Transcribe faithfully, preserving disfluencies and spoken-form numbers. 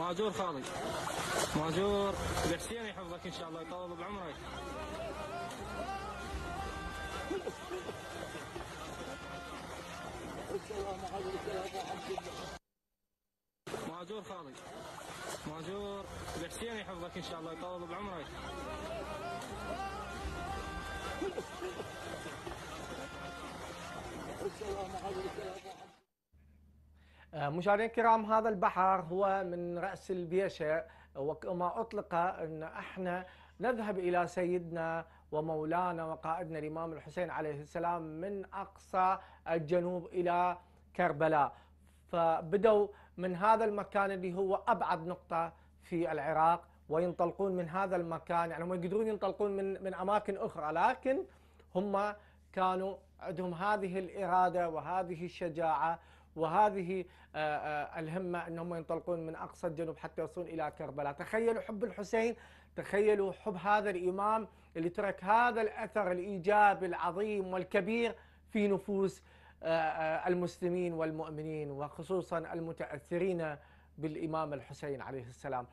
ماجور خالي، ماجور الحسين يحفظك ان شاء الله يطول بعمرك. ماجور خالي، ماجور الحسين يحفظك ان شاء الله يطول بعمرك. مشاهدينا الكرام، هذا البحر هو من رأس البيشة، وكما أطلق أن احنا نذهب إلى سيدنا ومولانا وقائدنا الإمام الحسين عليه السلام من أقصى الجنوب إلى كربلاء. فبدوا من هذا المكان اللي هو أبعد نقطة في العراق، وينطلقون من هذا المكان، يعني هم يقدرون ينطلقون من من أماكن أخرى، لكن هم كانوا عندهم هذه الإرادة وهذه الشجاعة وهذه الهمة أنهم ينطلقون من أقصى الجنوب حتى يصلون إلى كربلاء. تخيلوا حب الحسين، تخيلوا حب هذا الإمام اللي ترك هذا الأثر الإيجابي العظيم والكبير في نفوس المسلمين والمؤمنين، وخصوصا المتأثرين بالإمام الحسين عليه السلام.